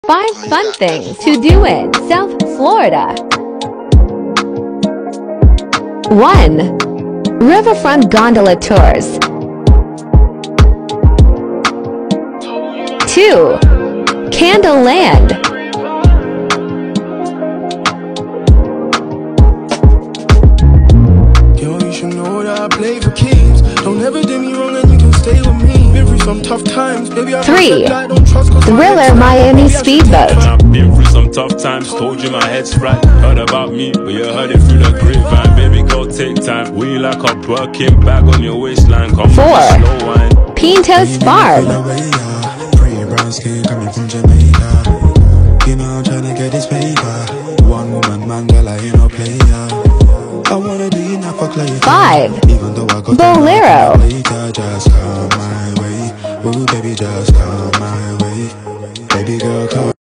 5 fun things to do in South Florida. 1. Riverfront gondola tours. 2. Candle Land. 3. Thriller Miami Speedboat. I've been through some tough times, told you my head's right. Heard about me, but you heard it through the grapevine. Baby girl, take time. We like a working bag on your waistline. Come 4. slow wine. Pinto's Farm. Pretty brown skin coming from Jamaica. You know I'm trying to get this paper. One woman man, girl, I ain't no player. I wanna be enough for clay. 5. Even though I got Bolero. just come my way. Ooh, baby, just come my way. Baby girl, come.